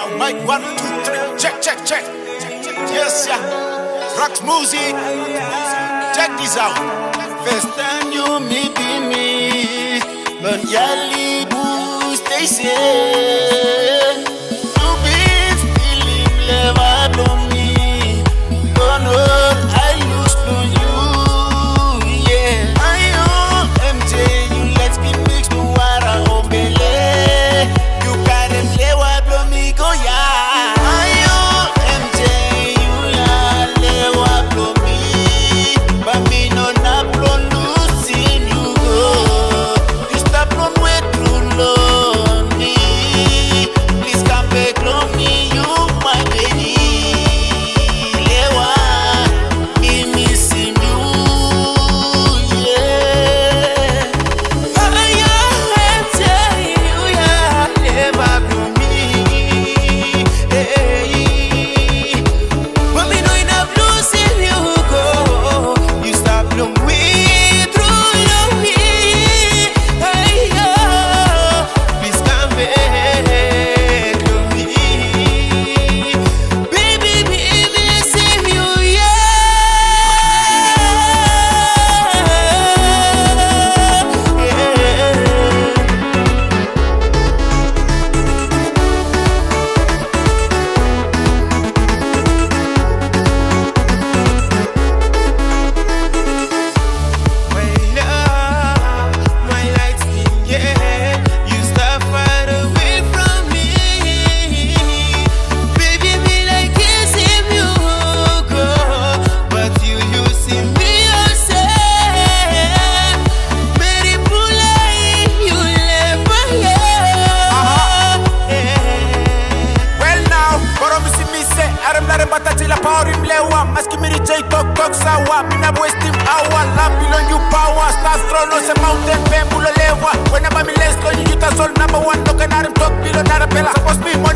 Mic 1, 2, 3, check, check, check. Yes, yeah. Rocks music. Check this out. First time you meet me, but yali boost they say. You been feeling never on me. Oh no, I lose to you. Yeah, I am MJ. You let's be mixed to water on belay. You got them play what blow me go yeah. I am MJ. You lay what blow me, but me no na blow losing you go. You stop blow way too lonely. Please come back blow me, you my baby. Sawa, mina wasting hour. Love below you power. Stars thrown on some mountain, bamboo lewa. Whenever me less, you ta sol number one. Looking at him talk below not a bella. Supposed to be